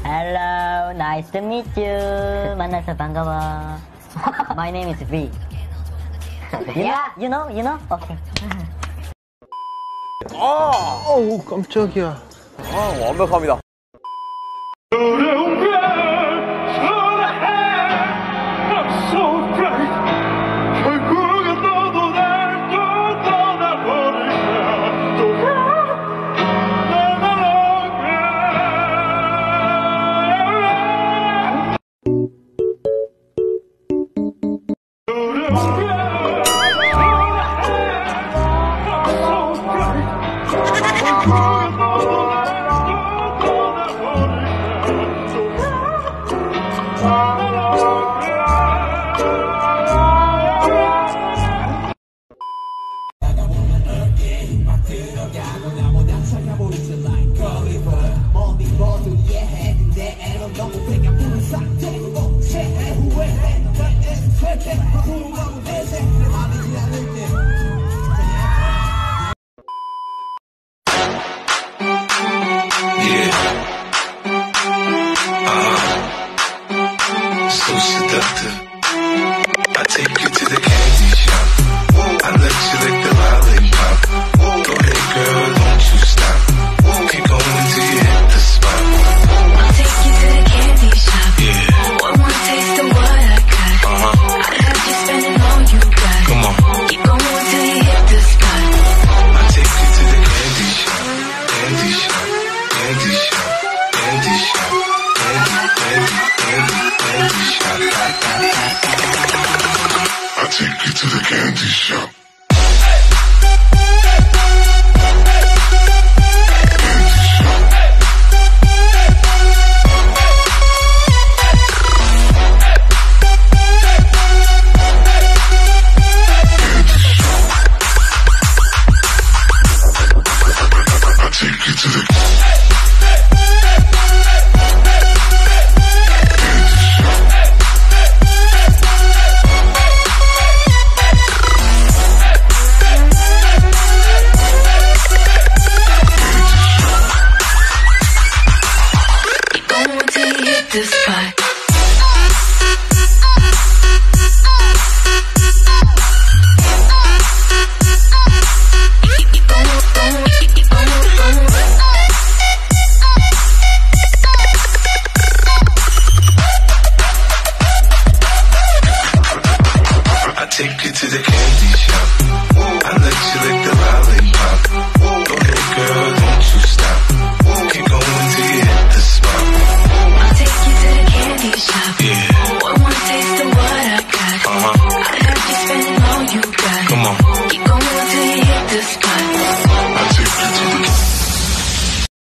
Hello, nice to meet you. 만나서 반가워. My name is V. You know? Okay. 어우 깜짝이야. 완벽합니다. So seductive. I take you to the candy shop. I let you lick the lollipop. Go ahead, girl, don't you stop. Keep going till you hit the spot. I'll take you to the candy shop. Yeah. One more taste of what I got. I'll have you spending all you got. Come on. Keep going till you hit the spot. I take you to the candy shop. Candy shop. Candy shop. Candy shop. Candy shop. I take you to the candy shop. This spot.